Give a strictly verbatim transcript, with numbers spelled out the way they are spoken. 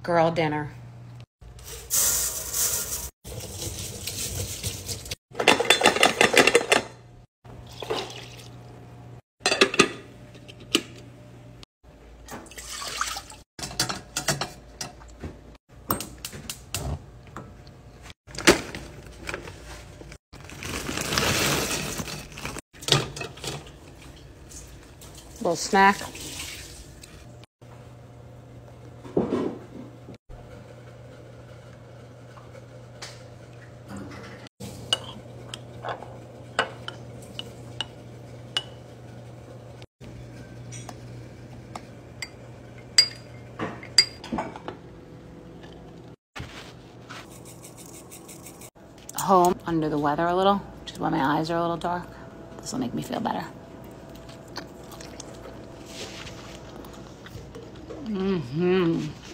girl dinner. Little snack. Home under the weather a little, which is why my eyes are a little dark. This will make me feel better. Mm-hmm.